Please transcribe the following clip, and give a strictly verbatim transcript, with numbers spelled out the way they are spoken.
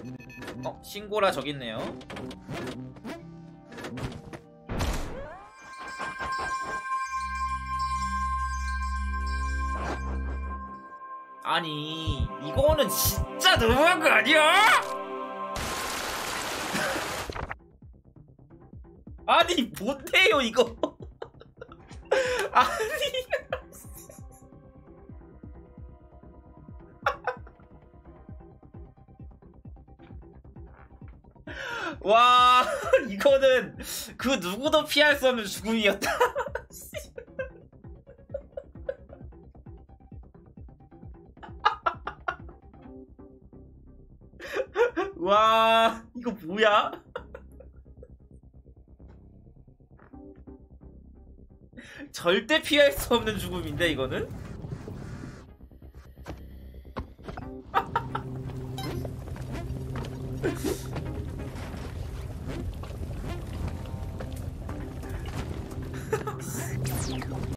어? 신고라 저기 있네요. 아니 이거는 진짜 너무한 거 아니야? 아니 뭔데요 이거? 아니 와 이거는 그 누구도 피할 수 없는 죽음이었다. 와 이거 뭐야? 절대 피할 수 없는 죽음인데 이거는?